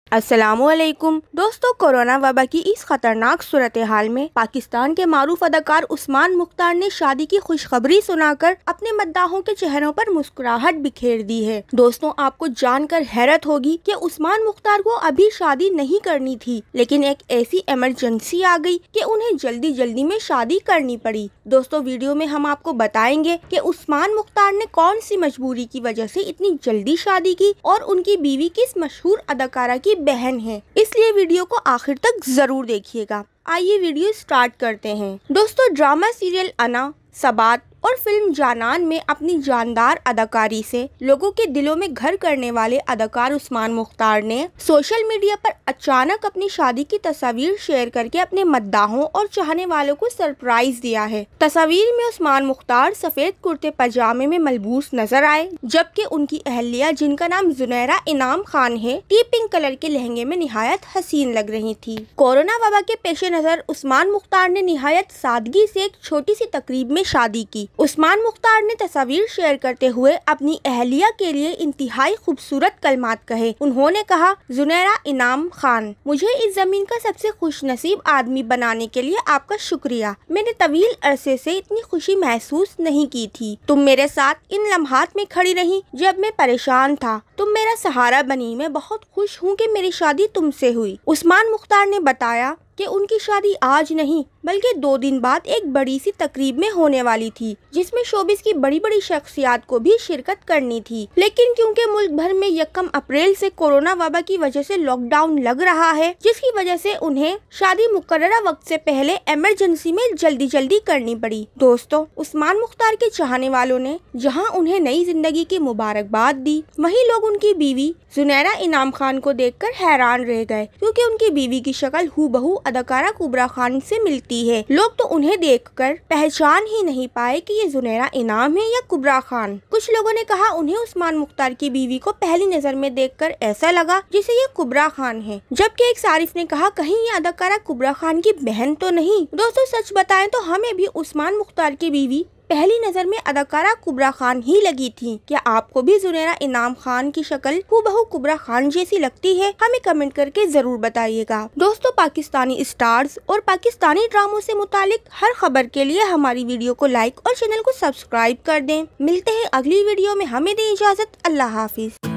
अस्सलामुअलैकुम दोस्तों, कोरोना वबा की इस खतरनाक सूरत हाल में पाकिस्तान के मारूफ अदाकार उस्मान मुख्तार ने शादी की खुशखबरी सुनाकर अपने मद्दाहों के चेहरों पर मुस्कुराहट बिखेर दी है। दोस्तों, आपको जानकर हैरत होगी कि उस्मान मुख्तार को अभी शादी नहीं करनी थी, लेकिन एक ऐसी इमरजेंसी आ गई कि उन्हें जल्दी जल्दी में शादी करनी पड़ी। दोस्तों, वीडियो में हम आपको बताएंगे कि उस्मान मुख्तार ने कौन सी मजबूरी की वजह से इतनी जल्दी शादी की और उनकी बीवी किस मशहूर अदाकारा की बहन है, इसलिए वीडियो को आखिर तक जरूर देखिएगा। आइए वीडियो स्टार्ट करते हैं। दोस्तों, ड्रामा सीरियल अना, सबात और फिल्म जानान में अपनी जानदार अदाकारी से लोगों के दिलों में घर करने वाले अदाकार उस्मान मुख्तार ने सोशल मीडिया पर अचानक अपनी शादी की तस्वीर शेयर करके अपने मद्दाहों और चाहने वालों को सरप्राइज दिया है। तस्वीर में उस्मान मुख्तार सफेद कुर्ते पजामे में मलबूस नजर आए, जबकि उनकी अहलिया, जिनका नाम जुनैरा इनाम खान है, पिंक कलर के लहंगे में निहायत हसीन लग रही थी। कोरोना वबा के पेश नजर उस्मान मुख्तार ने निहायत सादगी से एक छोटी सी तकरीब में शादी की। उस्मान मुख्तार ने तस्वीर शेयर करते हुए अपनी अहलिया के लिए इंतहाई खूबसूरत कलमात कहे। उन्होंने कहा, जुनैरा इनाम खान, मुझे इस जमीन का सबसे खुशनसीब आदमी बनाने के लिए आपका शुक्रिया। मैंने तवील अरसे से इतनी खुशी महसूस नहीं की थी। तुम मेरे साथ इन लम्हात में खड़ी रही जब मैं परेशान था। तुम मेरा सहारा बनी। मैं बहुत खुश हूँ कि मेरी शादी तुमसे हुई। उस्मान मुख्तार ने बताया कि उनकी शादी आज नहीं बल्कि 2 दिन बाद एक बड़ी सी तकरीब में होने वाली थी, जिसमें शोबिस की बड़ी बड़ी शख्सियात को भी शिरकत करनी थी, लेकिन क्योंकि मुल्क भर में 1 अप्रैल से कोरोना वबा की वजह से लॉकडाउन लग रहा है, जिसकी वजह से उन्हें शादी मुकर्ररा वक्त से पहले इमरजेंसी में जल्दी जल्दी करनी पड़ी। दोस्तों, उस्मान मुख्तार के चाहने वालों ने जहाँ उन्हें नई जिंदगी की मुबारकबाद दी, वहीं लोग उनकी बीवी जुनैरा इनाम खान को देखकर हैरान रह गए, क्योंकि उनकी बीवी की शक्ल हूबहू अदाकारा कुबरा खान से मिलती है। लोग तो उन्हें देखकर पहचान ही नहीं पाए कि ये जुनैरा इनाम है या कुबरा खान। कुछ लोगों ने कहा उन्हें उस्मान मुख्तार की बीवी को पहली नजर में देखकर ऐसा लगा जैसे ये कुबरा खान है, जबकि एक सारिफ ने कहा कहीं ये अदाकारा कुबरा खान की बहन तो नहीं। दोस्तों, सच बताएं तो हमें भी उस्मान मुख्तार की बीवी पहली नजर में अदाकारा कुबरा खान ही लगी थी। क्या आपको भी जुनैरा इनाम खान की शक्ल हूबहू कुबरा खान जैसी लगती है? हमें कमेंट करके जरूर बताइएगा। दोस्तों, पाकिस्तानी स्टार्स और पाकिस्तानी ड्रामों से मुतालिक हर खबर के लिए हमारी वीडियो को लाइक और चैनल को सब्सक्राइब कर दें। मिलते हैं अगली वीडियो में। हमें दें इजाजत। अल्लाह हाफिज।